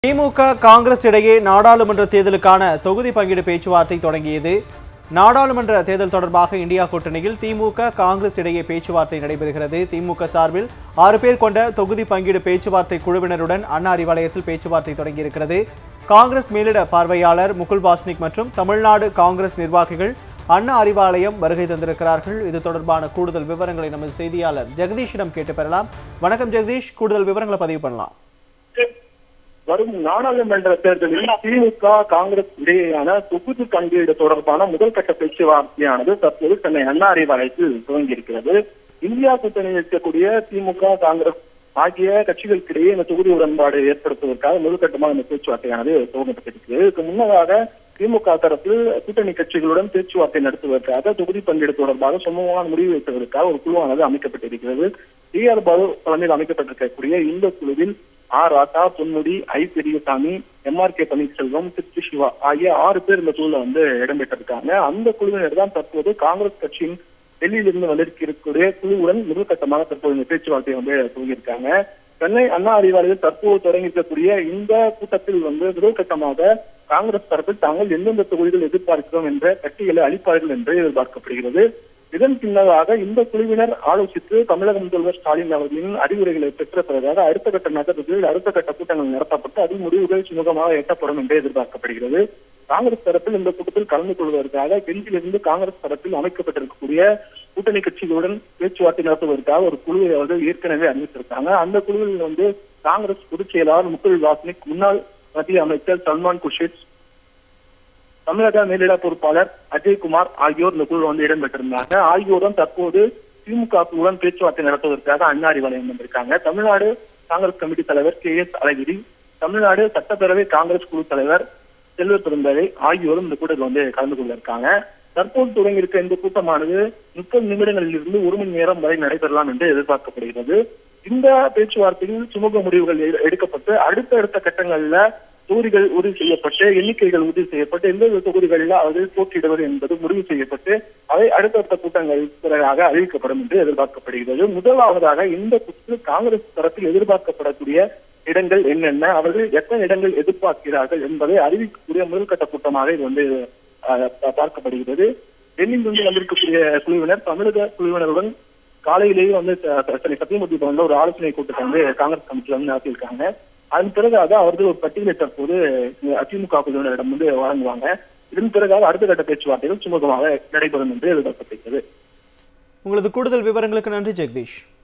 திமுக காங்கிரஸ் இடையே நாடாளுமன்ற தேர்தலுக்கான தொகுதி பங்கீடு பேச்சுவார்த்தை தொடங்கியது. நாடாளுமன்ற தேர்தல் தொடர்பாக இந்தியா கூட்டணியில் திமுக காங்கிரஸ் இடையே பேச்சுவார்த்தை நடைபெறுகிறது. திமுக சார்பில் 6 பேர் கொண்ட தொகுதி பங்கீடு பேச்சுவார்த்தை குழுவினருடன் அண்ணா அறிவாலயத்தில் பேச்சுவார்த்தை தொடங்கியிருக்கிறது. காங்கிரஸ் மேலிட பார்வையாளர் முகுல் வாஸ்னிக் மற்றும் தமிழ்நாடு காங்கிரஸ் நிர்வாகிகள் அண்ணா அறிவாலயம் வருகை தந்திருக்கிறார்கள். இது தொடர்பான கூடுதல் விவரங்களை நமது செய்தியாளர் ஜெகதீஷிடம் கேட்டு பெறலாம். வணக்கம் ஜெகதீஷ், கூடுதல் விவரங்களை பதிவு பண்ணலாம். வரும் நாடாளுமன்ற தேர்தலில் திமுக காங்கிரஸ் இடையேயான தொகுதி பங்கீடு தொடர்பான முதல் கட்ட பேச்சுவார்த்தையானது தற்போது சென்னை அண்ணா அறிவாலயத்தில் துவங்கியிருக்கிறது. இந்தியா கூட்டணியில் இருக்கக்கூடிய திமுக காங்கிரஸ் ஆகிய கட்சிகளுக்கிடையே இந்த தொகுதி உடன்பாடு ஏற்படுத்துவதற்காக முதற்கட்டமாக இந்த பேச்சுவார்த்தையானது துவங்கப்பட்டிருக்கிறது. இதுக்கு முன்னதாக திமுக தரப்பில் கூட்டணி கட்சிகளுடன் பேச்சுவார்த்தை நடத்துவதற்காக தொகுதி பங்கீடு தொடர்பாக சுமூகமான முடிவு வைப்பதற்காக ஒரு குழுவானது அமைக்கப்பட்டிருக்கிறது. டி.ஆர். பாலு தலைமையில் அமைக்கப்பட்டிருக்கக்கூடிய இந்த குழுவில் ராதா, பொன்முடி, பெரியசாமி, எம்.ஆர்.கே. பன்னீர்செல்வம், திருச்சி சிவா ஆகிய 6 பேர் இந்த குழுல இடம்பெற்றிருக்காங்க. அந்த குழுவினர் தான் தற்போது காங்கிரஸ் கட்சியின் டெல்லியிலிருந்து வந்திருக்கக்கூடிய குழுவுடன் முதல் கட்டமாக தற்போது இந்த பேச்சுவார்த்தையை துவங்கியிருக்காங்க. சென்னை அண்ணா அறிவாலயத்தில் தற்போது தொடங்கியிருக்கக்கூடிய இந்த கூட்டத்தில் முதல் கட்டமாக காங்கிரஸ் தரப்பில் தாங்கள் எந்தெந்த தொகுதிகள் எதிர்பார்க்கிறோம் என்ற பட்டியலை அளிப்பார்கள் என்று எதிர்பார்க்கப்படுகிறது. இதன் பின்னதாக இந்த குழுவினர் ஆலோசித்து தமிழக முதல்வர் ஸ்டாலின் அவர்களின் அறிவுரைகளை பெற்ற பிறகாக அடுத்த கட்ட நகரத்தில் அடுத்த கட்ட கூட்டங்கள் நடத்தப்பட்டு அதில் முடிவுகள் சுமூகமாக எட்டப்படும் என்று எதிர்பார்க்கப்படுகிறது. காங்கிரஸ் தரப்பில் இந்த கூட்டத்தில் கலந்து கொள்வதற்காக டெல்லியிலிருந்து காங்கிரஸ் தரப்பில் அமைக்கப்பட்டிருக்கக்கூடிய கூட்டணி கட்சிகளுடன் பேச்சுவார்த்தை நடத்துவதற்காக ஒரு குழுவை ஏற்கனவே அறிவித்திருக்காங்க. அந்த குழுவில் காங்கிரஸ் பொதுச் செயலாளர் முகுல் வாஸ்னிக், முன்னாள் மத்திய அமைச்சர் சல்மான் குர்ஷித், தமிழக மேலிட பொறுப்பாளர் அஜய்குமார் ஆகியோர் இந்த குழு இடம்பெற்றிருந்தாங்க. ஆகியோருடன் தற்போது திமுக குழுவுடன் பேச்சுவார்த்தை நடத்துவதற்காக அண்ணா அறிவாலயம் வந்திருக்காங்க. தமிழ்நாடு காங்கிரஸ் கமிட்டி தலைவர் கே.எஸ். அழகிரி, தமிழ்நாடு சட்டப்பேரவை காங்கிரஸ் குழு தலைவர் செல்வ பெருந்தகை ஆகியோரும் இந்த கூட்டத்தில் கலந்து கொள்ள இருக்காங்க. தற்போது தொடங்கியிருக்க இந்த கூட்டமானது 30 நிமிடங்களில் இருந்து 1 மணி நேரம் வரை நடைபெறலாம் என்று எதிர்பார்க்கப்படுகிறது. இந்த பேச்சுவார்த்தையில் சுமூக முடிவுகள் எடுக்கப்பட்டு அடுத்த கட்டங்கள்ல தொகுதிகள் உறுதி செய்யப்பட்டு எண்ணிக்கைகள் உறுதி செய்யப்பட்டு எந்தெந்த தொகுதிகளில் அவர்கள் போட்டியிடுவது என்பது முடிவு செய்யப்பட்டு அவை அடுத்தடுத்த கூட்டங்கள் பிறகாக அறிவிக்கப்படும் என்று எதிர்பார்க்கப்படுகிறது. முதலாவதாக இந்த கூட்டத்தில் காங்கிரஸ் தரப்பில் எதிர்பார்க்கப்படக்கூடிய இடங்கள் என்னென்ன, அவர்கள் எத்தனை இடங்கள் எதிர்பார்க்கிறார்கள் என்பதை அறிவிக்கக்கூடிய முதல் கட்ட கூட்டமாக இது பார்க்கப்படுகிறது. டெல்லியிலிருந்து வந்திருக்கக்கூடிய குழுவினர் தமிழக குழுவினருடன் காலையிலேயே சென்னை சத்தியமூர்த்தி பவன்ல ஒரு ஆலோசனை கூட்டத்தை காங்கிரஸ் கமிட்டியில நடத்தியிருக்காங்க. அதன் பிறகாக அவர்கள் ஒரு பட்டியலை தற்போது அதிமுக குழுவினரிடம் வழங்குவாங்க. இதன் பிறகாக அடுத்த கட்ட பேச்சுவார்த்தைகள் சுமூகமாக நடைபெறும் என்று எதிர்பார்க்கப்படுகிறது. உங்களது கூடுதல் விவரங்களுக்கு நன்றி ஜெகதீஷ்.